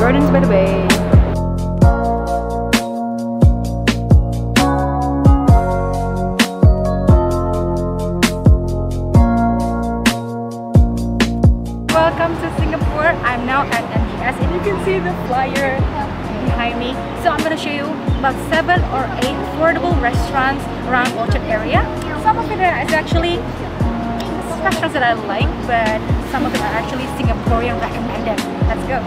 Gardens by the Bay. Welcome to Singapore. I'm now at MBS and you can see the flyer behind me. So I'm going to show you about 7 or 8 affordable restaurants around Orchard area. Some of it is actually restaurants that I like, but some of them are actually Singaporean recommended. Let's go.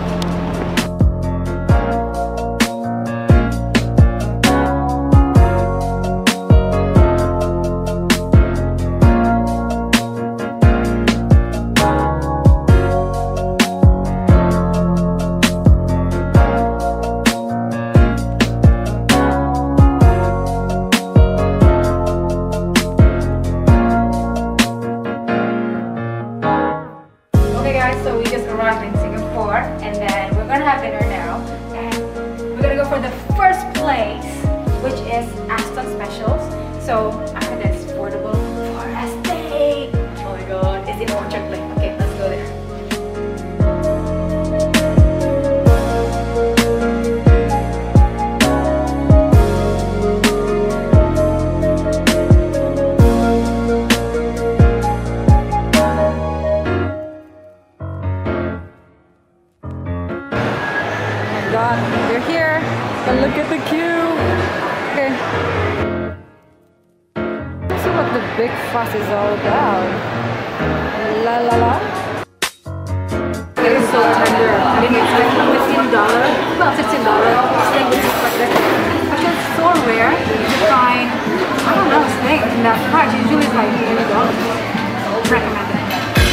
So we just arrived in Singapore and then we're gonna have dinner now and we're gonna go for the first place, which is Aston Specials. So I heard that's affordable for a steak. Oh my god, it's in Orchard Place. Okay, let's go there. God, they're here, but look at the queue. Okay, let's see what the big fuss is all about. La la la. It is so tender. I didn't expect $15, about $16 steak with just like this. Actually, it's so rare to find, I don't know, steak in that price. Usually it's like $20. Recommended.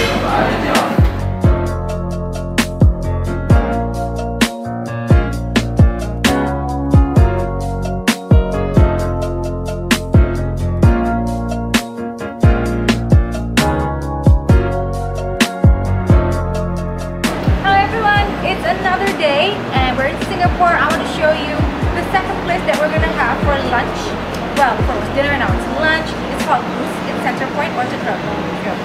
Another day and we're in Singapore. I want to show you the second place that we're gonna have for lunch. Well, before it was dinner, now it's lunch. It's called Goose in Center Point, Orchard Road. Let's go.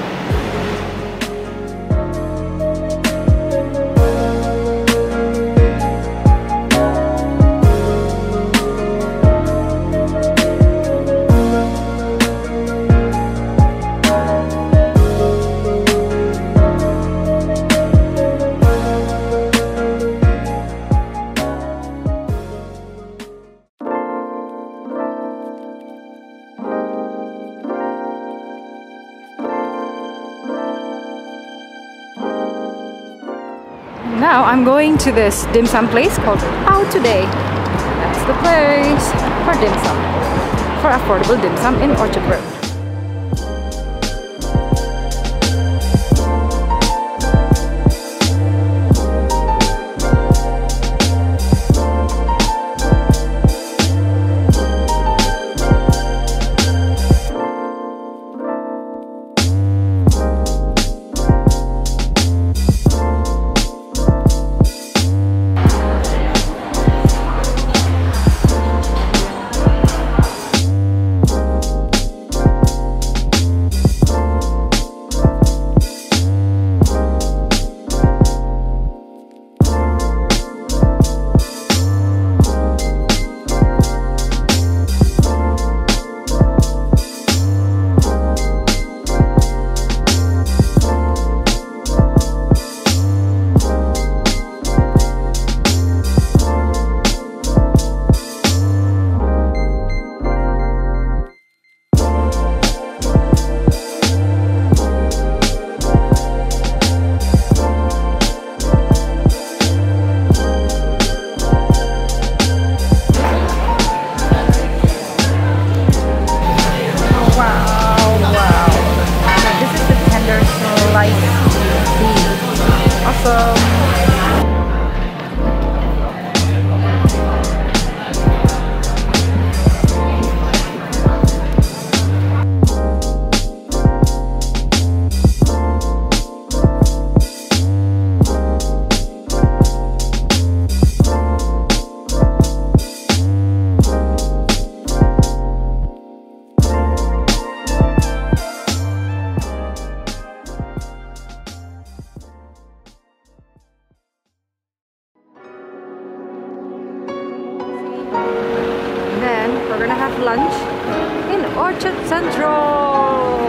Now I'm going to this dim sum place called Out Today. That's the place for dim sum, for affordable dim sum in Orchard Road. have lunch in Orchard Central.